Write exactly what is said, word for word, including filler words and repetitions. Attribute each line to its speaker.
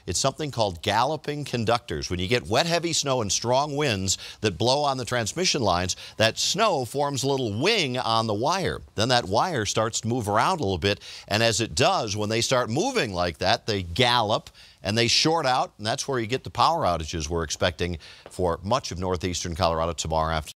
Speaker 1: It's something called galloping conductors. When you get wet, heavy snow and strong winds that blow on the transmission lines, that snow forms a little wing on the wire. Then that wire starts to move around a little bit, and as it does, when they start moving like that, they gallop and they short out, and that's where you get the power outages we're expecting for much of northeastern Colorado tomorrow afternoon.